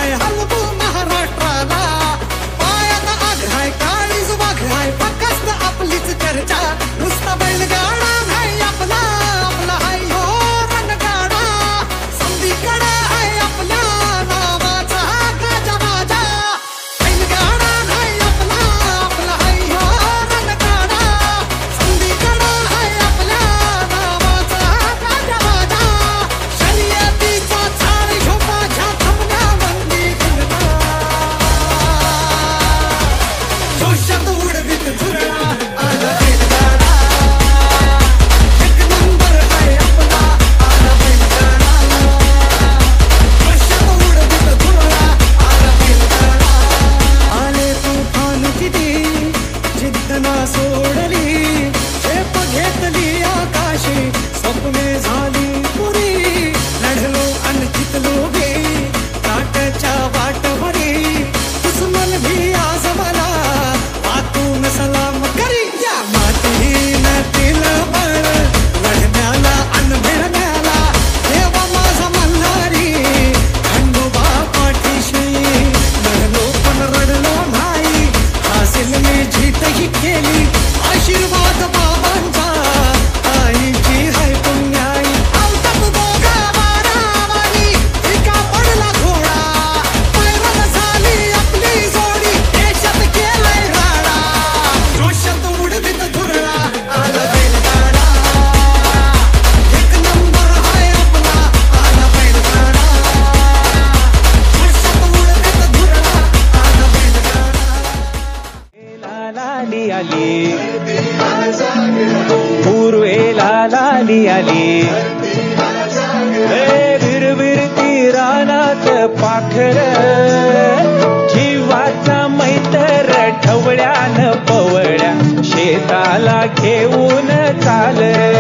हाय हलवू महाराष्ट्राला. पायात आग हाय काळीज वाघ हाय फकस्त आपलीच चर्चा. नुसता बैलगाडा हाय आपला आपला हाय हो रणगाडा. संधीकडे हाय आपल्या नावाचा गाजा वाजा. बैलगाडा हाय आपला आपला हाय हो रणगाडा. संधीकडे हाय आपल्या नावाचा गाजा वाजा. शर्यतीचा झाड ह्यो माझ्या थांबण्यावरती गुंडला. जोशात उडवीत झुरळा आला बैलगाडा. एक नंबर हाय आपला आला बैलगाडा. जोशात उडवीत झुरळा आला बैलगाडा. आले तुफान किती जिद्द ना सोडली. झेप घेतली आकाशी स्वप्ने झाली पुरी. लढलो अन जितलो बी काट्याच्या वाटवरी. दुश्मन भी आज मला वाकून सलाम करी. या मातीतील बळ लढण्याला अन भिडण्याला. देवा माझा मल्हारी खंडोबा पाठीशी. लढलो पण रडलो नाही हासिल मी जीतही केली. आशीर्वाद बाबांचा आईची हाय पुण्याई. आवतात दोघा बारावानी एका पडला घोडा. पैरण झाली आपली जोडी देशात केलाय राडा. जोशात उडवीत धुरळा आला बैलगाडा. एक नंबर हाय आपला आला बैलगाडा. जोशात उडवीत धुरळा आला बैलगाडा. लाली आली पूर्वेला लाली आली. विरविरती रानात पाखर जीवाचा मैत्र ढवळ्यान पवळ्या शेताला घेऊन चाल.